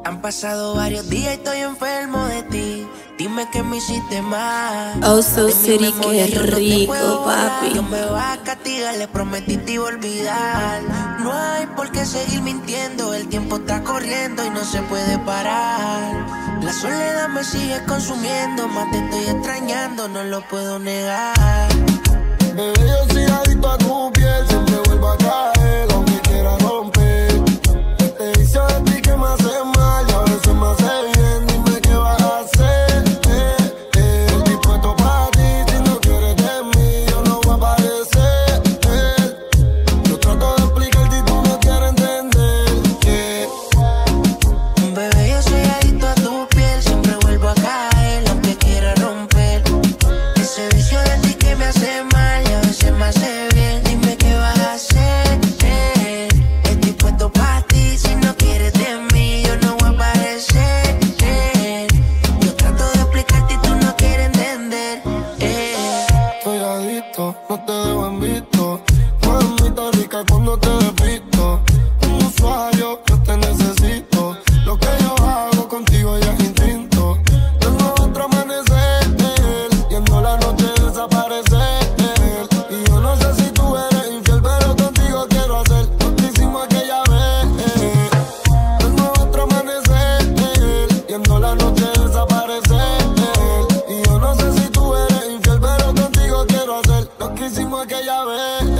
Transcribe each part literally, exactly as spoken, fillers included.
Han pasado varios días y estoy enfermo de ti. Dime que me hiciste mal. Oh, So City, qué rico, papi. Dios me va a castigar, le prometí te iba a olvidar. No hay por qué seguir mintiendo, el tiempo está corriendo y no se puede parar. La soledad me sigue consumiendo, más te estoy extrañando, no lo puedo negar. Bebé, yo soy adicto a tu piel, siempre vuelvo a caer, aunque quiera romper. Te hice de ti que me hace mal y a veces me hace bien, dime qué vas a hacer. Eh, eh. Estoy dispuesto para ti, si no quieres de mí, yo no voy a aparecer. Eh. Yo trato de explicarte y tú no quieres entender. Yeah. Bebé, yo soy adicto a tu piel, siempre vuelvo a caer, aunque quiera romper. Ese vicio de ti que me hace mal y a veces me hace bien, dime qué vas a hacer. Eh. Estoy puesto para ti, si no quieres de mí, yo no voy a aparecer. Eh. Yo trato de explicarte y tú no quieres entender. Eh. Estoy adicto, no te dejo en visto. Mamita rica cuando te despisto. Un usuario, yo te necesito. Lo que yo hago contigo ya es instinto. Tengo otro amanecer, viendo la noche desaparecer. Y yo no sé si tú eres infiel, pero contigo quiero hacer lo que hicimos aquella vez. Tengo otro amanecer, viendo la noche desaparecer. Y yo no sé si tú eres infiel, pero contigo quiero hacer lo que hicimos aquella vez.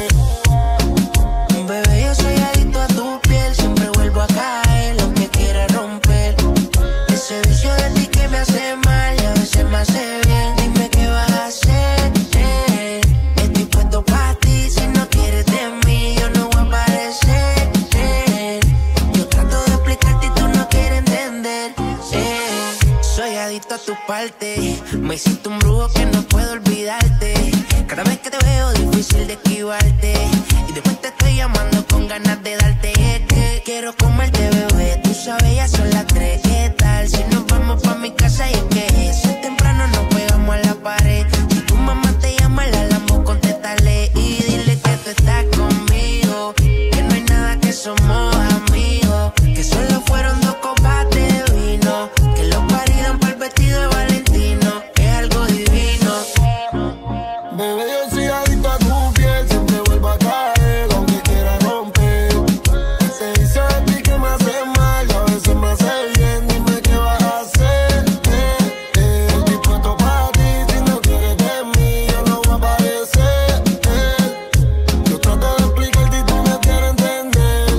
Bebé, yo soy adicto a tu piel, siempre vuelvo a caer, aunque quiera romper. Ese vicio de ti que me hace mal y a veces me hace bien, dime qué vas a hacer. Eh. Estoy puesto para ti, si no quieres de mí, yo no voy a aparecer. Eh. Yo trato de explicarte y tú no quieres entender. Eh. Soy adicto a tu parte, me hiciste un brujo que no puedo olvidarte. Cada vez que te veo difícil de esquivarte, y después te estoy llamando con ganas de darte. Es que quiero comerte, bebé, tú sabes ya son las tres. ¿Qué tal si nos vamos pa' mi casa? Y es que si es temprano nos pegamos a la pared. Si tu mamá te llama la lambo, contéstale y dile que tú estás conmigo, que no hay nada, que somos amigos, que solo fueron dos copas de vino, que los paridan para el vestido de Valentino, es algo divino. Bebé, yo soy adicto a tu piel, siempre vuelvo a caer, aunque quiera romper. Se dice de ti que me hace mal y a veces me hace bien, dime qué vas a hacer. Eh, eh. Estoy puesto para ti, si no quieres de mí, yo no voy a aparecer. Eh. Yo trato de explicarte y tú no quieres entender.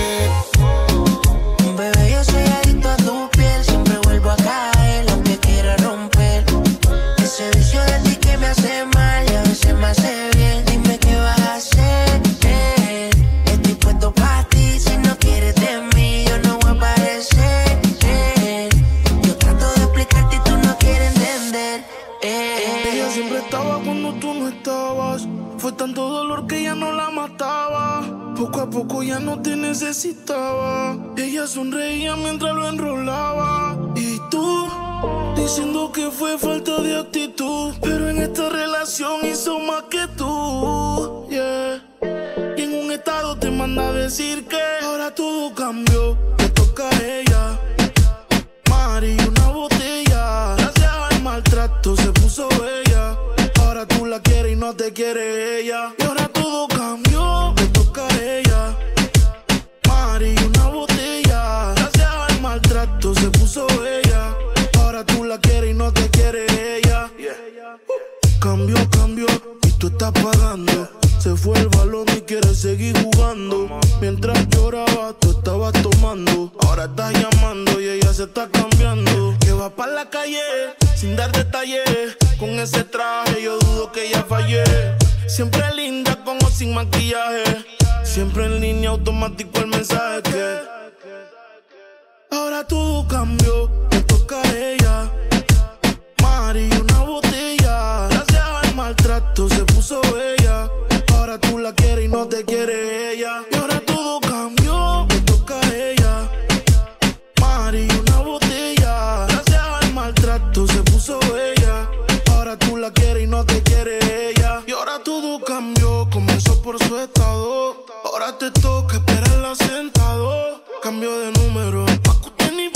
Yeah. Bebé, yo soy adicto a tu piel, siempre vuelvo a caer, aunque quiera romper. Ese vicio de ti que me hace mal y a veces me hace bien, dime qué vas a hacer. Eh. Estoy puesto para ti, si no quieres de mí, yo no voy a aparecer. Eh. Yo trato de explicarte y tú no quieres entender. Eh. Ella siempre estaba cuando tú no estabas. Fue tanto dolor que ya no la mataba. Poco a poco ya no te necesitaba. Ella sonreía mientras lo enrolaba. Y tú, diciendo que fue falta de actitud, pero en esta relación hizo más que tú. Yeah. Y en un estado te manda a decir que ahora todo cambió, le toca a ella. Mari, una botella. Gracias al maltrato se puso bella. Ahora tú la quieres y no te quiere ella. Y ahora todo cambió, le toca a ella. Mari, una botella. Gracias al maltrato se puso bella. Ahora tú la quieres y no te quiere ella. Cambió, cambió y tú estás pagando. Se fue el balón y quiere seguir jugando. Mientras lloraba, tú estabas tomando. Ahora estás llamando y ella se está cambiando. Que va pa' la calle sin dar detalles. Con ese traje yo dudo que ella fallé. Siempre linda con o sin maquillaje. Siempre en línea automático el mensaje que ahora todo cambió, le toca a ella. Mari, una botella. Gracias al maltrato se puso bella. Ahora tú la quieres y no te quiere ella. Y ahora todo cambió, le toca a ella. Mari, una botella. Gracias al maltrato se puso bella. Ahora tú la quieres y no te quiere ella. Y ahora todo cambió, comenzó por su estado. Ahora te toca esperarla sentado. Cambio de número, pa' que usted ni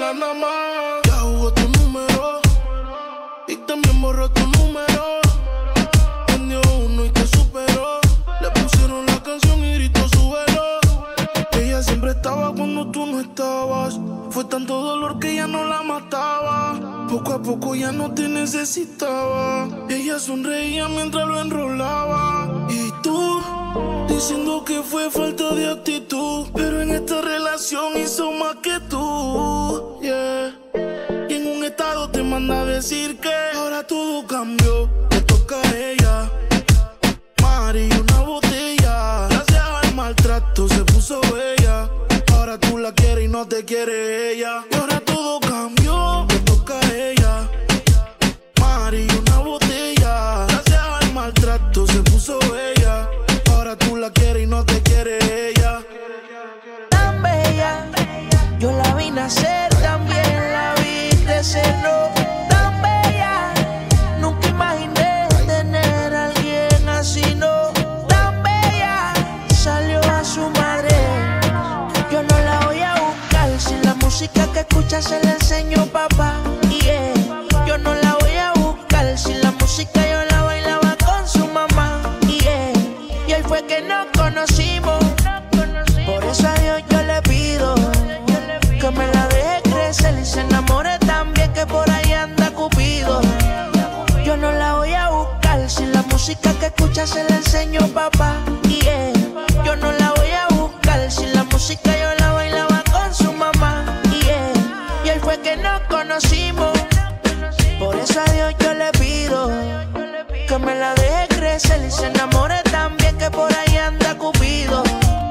llama nada más. Ya jugó tu número y también borró tu número. Vendió uno y te superó. Le pusieron la canción y gritó súbelo. Ella siempre estaba cuando tú no estabas. Fue tanto dolor que ya no la mataba. Poco a poco ya no te necesitaba. Ella sonreía mientras lo enrolaba. Y tú, diciendo que fue falta de actitud. Pero en esta relación hizo más que tú, yeah. Y en un estado te manda a decir que ahora todo cambió, te toca a ella. Mari, una botella. Gracias al maltrato se puso bella. Ahora tú la quieres y no te quiere ella. Y ahora todo cambió, te toca a ella. Mari, una botella. Gracias al maltrato se puso bella. Ahora tú la quieres y no te quiere ella. Tan bella, yo la vi nacer, también la vi crecer, no. Tan bella, nunca imaginé tener a alguien así, no. Tan bella, salió a su madre. Yo no la voy a buscar, si la música que escucha se la enseñó papá. Yeah. Yo no la voy a buscar, si la música yo la bailaba con su mamá. Yeah. Y hoy fue que nos conocimos. Por eso a Dios yo le pido que me la deje crecer y se enamore también, que por ahí anda Cupido. Yo no la voy a buscar, si la música que escucha se la enseñó papá. Yeah. Yo no la voy a buscar, si la música yo la bailaba con su mamá. Yeah. Y hoy fue que nos conocimos. Por eso a Dios yo le pido que me la deje crecer y se enamore también, que por ahí anda Cupido.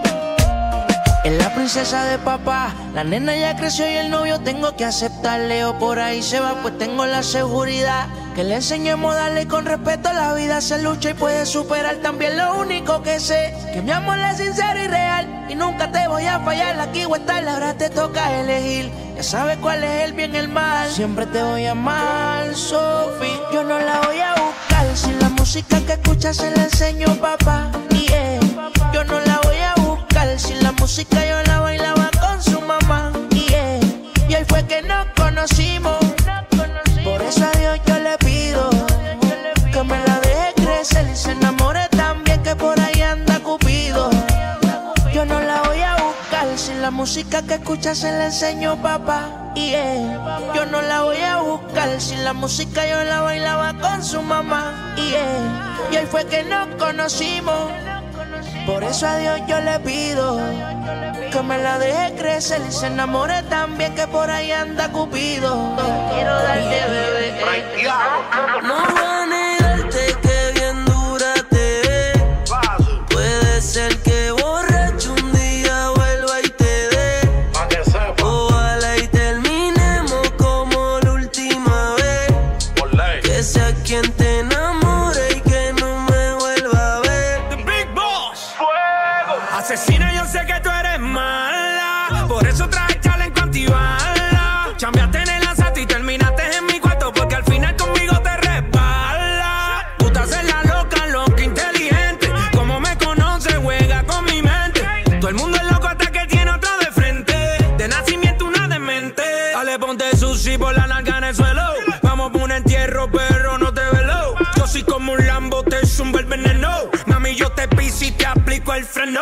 Es la princesa de papá, la nena ya creció y el novio tengo que aceptarle. O por ahí se va, pues tengo la seguridad que le enseñemos a darle con respeto. La vida se lucha y puede superar. También lo único que sé, que mi amor es sincero y real, y nunca te voy a fallar. Aquí o estar, ahora te toca elegir. Ya sabes cuál es el bien y el mal. Siempre te voy a amar, Sophie. Yo no la voy a buscar, si la música que escucha se la enseñó papá. Yeah. Yo no la voy a buscar, si la música yo la bailaba con su mamá. Yeah. Y hoy fue que nos conocimos. Por eso a Dios yo le pido que me la deje crecer y se enamore también, que por ahí anda Cupido. Yo no la voy a buscar, si la música que escucha se la enseñó papá. Yeah. Yo no la voy a buscar, si la música yo la bailaba con su mamá. Yeah. Y hoy fue que nos conocimos. Por eso a Dios yo le pido que me la deje crecer y se enamore también, que por ahí anda Cupido. Quiero darte, bebé. No voy a negarte que bien dura te ves. Puede ser que borracho un día vuelva y te dé. Ojalá y terminemos como la última vez. Que sea quien te enamore y que no me vuelva a ver. The Big Boss. Fuego. Asesina, yo sé que tú eres mala, por eso traje chaleco antibala. Chambeaste en el asalto y terminaste en mi cuarto, porque al final conmigo te resbala. Tú te haces la loca, loca, inteligente. Como me conoces, juega con mi mente. Todo el mundo es loco hasta que tiene otro de frente. De nacimiento una demente. Dale, ponte sushi por la nalga en el suelo. Vamos por un entierro, pero no te velo. Yo soy como un Lambo, te zumba el veneno. Mami, yo te piso y te aplico el freno.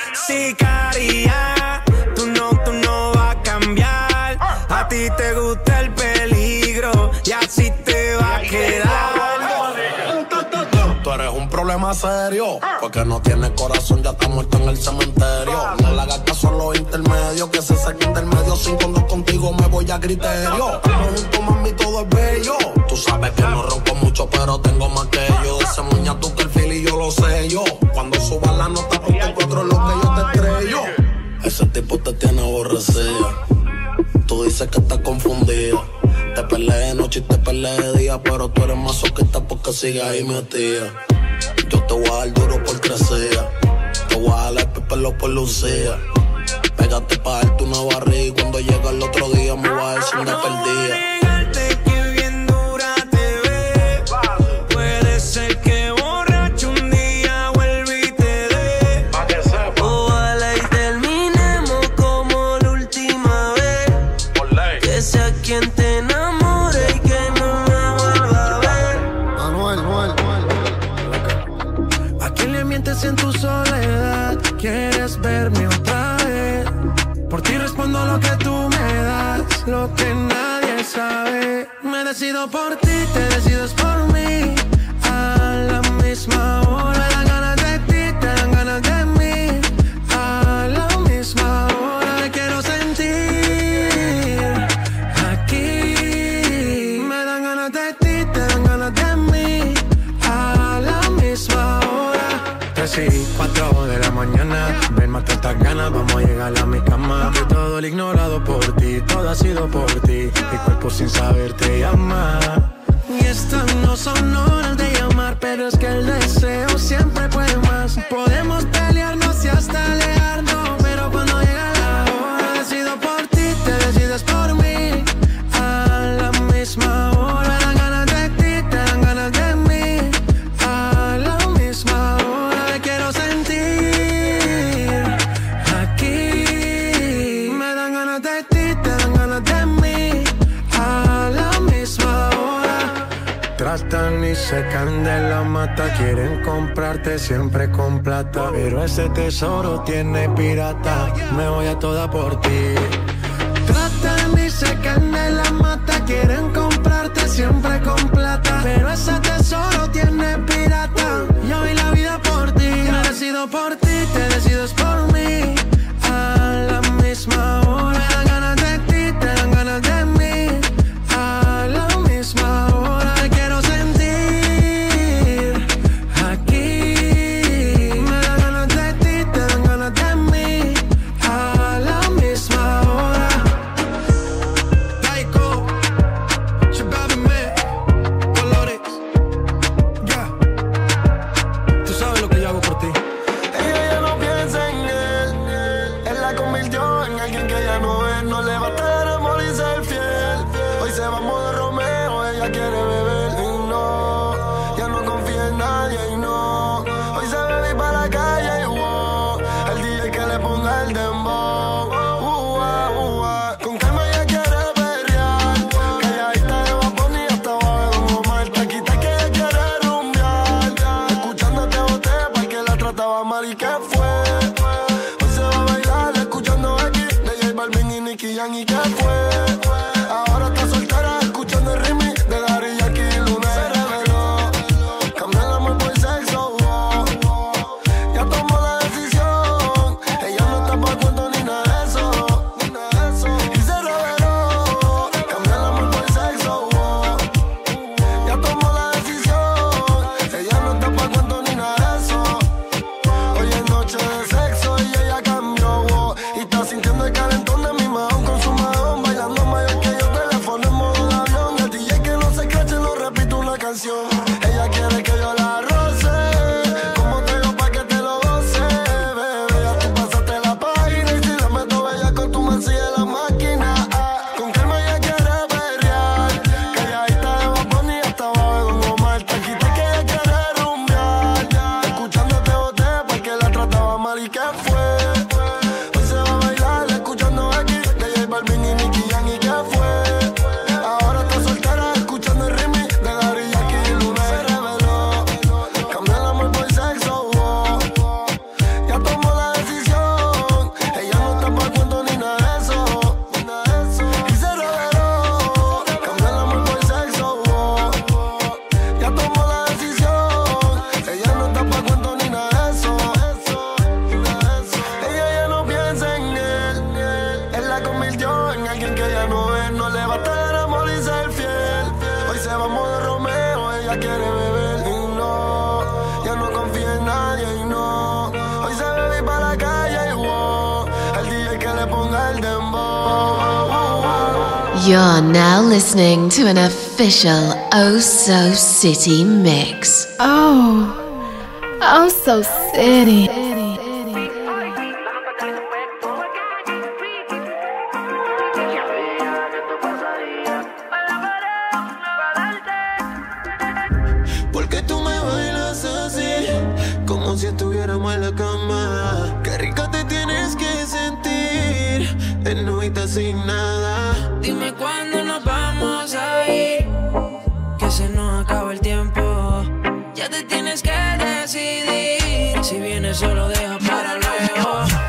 Sicaria, tú no, tú no vas a cambiar. A ti te gusta el peligro y así te va a quedar. Tú eres un problema serio, porque no tienes corazón, ya está muerto en el cementerio. No le hagas caso a los intermedios, que se saquen del medio. Sin cuando contigo me voy a criterio. Estamos juntos, mami, todo es bello. Tú sabes que no ronco mucho, pero tengo más que yo. De ese muña tú que el feel y yo lo sé yo. Cuando subas la nota, ponte cuatro es lo que yo te estrello. Ese tipo te tiene aborrecida. Tú dices que estás confundida. Te peleé de noche y te peleé de día, pero tú eres masoquista porque sigues ahí metida. Yo te voy a dar duro por crecer. Te voy a dar el pelo por lucía. Pégate pa' darte una barriga y cuando llega el otro día me voy a decir una perdida. verme otra vez. Por ti respondo lo que tú me das, lo que nadie sabe. Me decido por ti, te decides por mí. A la misma hora me dan ganas de ti, te dan ganas de mí. A la misma hora te quiero sentir aquí. Me dan ganas de ti, te dan ganas de mí. A la misma hora. Tres y cuatro de la mañana, ven, mata estas ganas, vamos a llegar a mi cama. Que todo el ignorado por ti, todo ha sido por ti. Mi cuerpo sin saber te llama. Y estas no son horas de llamar, pero es que el deseo siempre puede más. Podemos pelearnos y hasta alejarnos, pero cuando llega la hora decido por ti, te decides por mí. A la misma hora me dan ganas de ti, te dan ganas de mí. A la misma hora te quiero sentir aquí. Me dan ganas de ti, te dan ganas de mí. A la misma hora. Tratan y secan de la mata, quieren comprarte siempre con plata, pero ese tesoro tiene pirata. Me voy a toda por ti. Tratan y secan de la mata, quieren comprarte siempre con plata, pero ese tesoro tiene pirata. Yo doy la vida por ti, me decido por ti, te decides por mí. A la misma hora me dan ganas de ti, te dan ganas de mí. A la misma hora te quiero sentir aquí. Me dan ganas de ti, te dan ganas de mí. A la misma hora. Taiko, Shababime, Colores. Ya, tú sabes lo que yo hago por ti. Ella ya no piensa en él, él la convirtió en alguien que ya no es. No le basta el amor y ser fiel. Hoy se va a modo Romeo, ella quiere beber y no, ya no confía en nadie y no. Hoy se bebe y para la calle y wow, el D J que le ponga el dembow. Uh, uh, uh, uh. Con calma ella quiere perrear, calladita de Bad Bunny hasta abajo de Don Omar. Taquita que ella quiere rumbear, escuchándote boté porque la trataba mal y que fue. Hoy se va a bailar escuchando aquí de J Balvin y Nicky Jam y que fue. Ahora está soltera escuchando el remix de Daddy Yankee y Luna. Se reveló, cambió el amor por sexo, oh. Ya tomó la decisión, ella no está pa' cuento ni nada de eso, ni nada de eso. Y se reveló, cambió el amor por sexo, oh. Ya tomó la decisión, ella no está pa' cuento ni nada de eso. Hoy es noche de sexo y ella cambió, oh. Y está sintiendo el calentón de mi mahón con su mahón, bailando mayor que yo, teléfono en modo de avión. El D J que no se escrache, no repito una canción. Ella quiere que yo la roce, como te digo pa' que te lo goce, bebé. Ya tú pasaste la página y si la meto bella con tu man sigue la máquina. Ah, con calma ella quiere perrear, calladita de Bad Bunny hasta abajo de Don Omar. Taquita que ella quiere rumbear, escuchándote boté porque la trataba mal y que fue. Hoy se va a bailar escuchando aquí de J Balvin y Nicky Jam y que fue. Ahora está soltera escuchando el remix de Daddy Yankee y Luna. Se reveló, cambió el amor por sexo, oh. Ya tomó la decisión, ella no está pa' cuento ni nada de eso, ni nada de eso. Y se reveló, cambió el amor por sexo, oh. Ya tomó la decisión, ella no está pa' cuento ni nada de eso, ni nada de eso. Ella ya no piensa en él, él la convirtió en alguien que ya no es. No le basta el amor y ser fiel. Hoy se va a modo Romeo, ella quiere beber y no, ya no confía en nadie y no. Hoy se bebe y para la calle y wow, el D J que le ponga el dembow. You're now listening to an official Oh So City mix. Oh, oh so city. Porque tú me bailas así, como si estuviéramos en la cama. Qué rica te tienes que sentir, de noche sin nada. Dime cuándo nos vamos a ir, que se nos acaba el tiempo. Ya te tienes que decidir, si vienes solo deja para luego.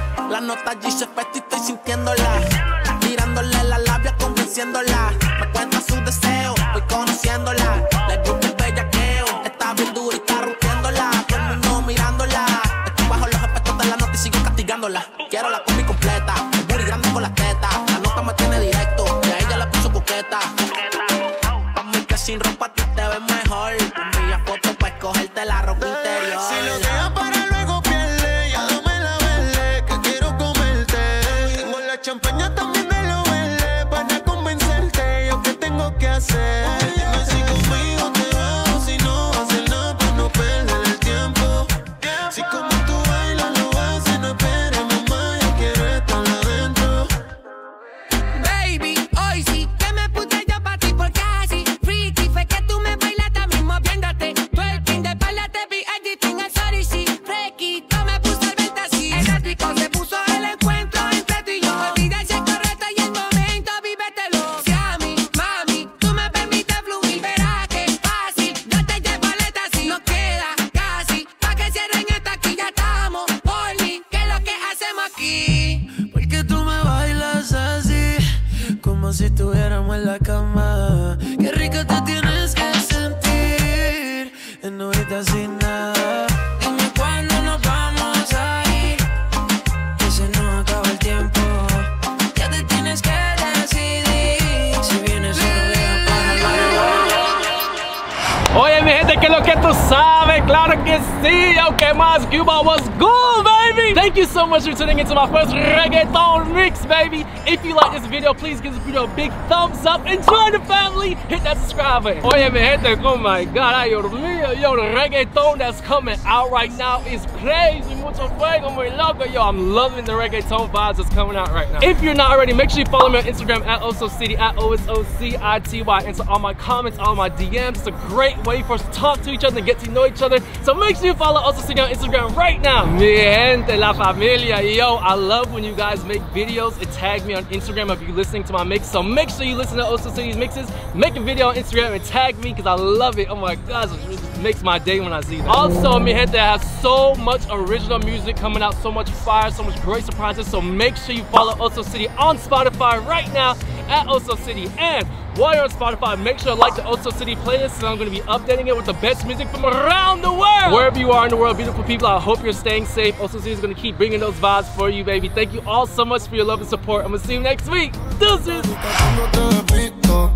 no está allí, se efecto y estoy sintiéndola. Tirándole la labia, convenciéndola. Me cuenta sus deseos, voy conociéndola. Le gusta el bellaqueo, está bien dura y está rompiéndola. Todo el mundo mirándola. Estoy bajo los efectos de la nota y sigo castigándola. Quiero la combi completa, el booty grande con las tetas. La nota me tiene directo, y a ella le puso coqueta. Pa' mí que sin ropa tú te ves mejor. Envía fotos pa' escogerte la ropa interior. Si lo dejas para luego pierde, ya dame la verde, que quiero comerte. Tengo la champaña también de lo verde, para convencerte, yo qué tengo que hacer. Dime si conmigo te vas, si no vas a hacer nada para no perder el tiempo. Si como tú bailas lo haces, no esperes mamá, yo quiero estar adentro. Baby, hoy sí que me puse yo pa' ti porque así freaky fue que tú me bailaste a mí moviéndote. Twerking de espalda te vi editing el sorry sí. Fresquito me puso el venta así. Eléctrico se puso el encuentro entre tú y yo. Olvida si es correcto y el momento vívetelo. Si a mí, mami, tú me permites fluir, verás que es fácil. Yo te llevo aleta así. No queda casi pa' que cierren esta aquí. Ya estamos por mí. ¿Qué es lo que hacemos aquí? Porque tú me bailas así, como si estuviéramos en la cama. Qué rico te tienes que sentir en ahorita sin nada. Dime cuándo nos vamos a ir, que se nos acaba el tiempo. Ya te tienes que decidir, si vienes solo deja para el Oye mi gente, que lo que tú sabes, claro que sí, yo que más, Cuba was good, baby. Thank you so much for tuning into my first reggaeton mix, baby. If you like this video, please give this video a big thumbs up and join the family. Hit that subscribe button. Oye mi gente, oh my god, ay Dios mío, yo, the reggaeton that's coming out right now is crazy, mucho fuego, muy loco, yo. I'm loving the reggaeton vibes that's coming out right now. If you're not already, make sure you follow me on Instagram at OsoCity, at O S O C I T Y. Answer all my comments, all my D Ms. It's a great way for us to talk to each other and get to know each other. So make sure you follow OsoCity on Instagram right now. Mi gente, la familia, yo, I love when you guys make videos and tag me on Instagram if you're listening to my mix. So make sure you listen to OsoCity's mixes, make a video on Instagram and tag me because I love it. Oh my gosh, it just makes my day when I see that. Also, mi gente, I have so much original music coming out, so much fire, so much great surprises. So make sure you follow OsoCity on Spotify right now at OsoCity. And while you're on Spotify, make sure to like the OsoCity playlist, and I'm going to be updating it with the best music from around the world. Wherever you are in the world, beautiful people, I hope you're staying safe. OsoCity is going to keep bringing those vibes for you, baby. Thank you all so much for your love and support. I'm going to see you next week. Deuces!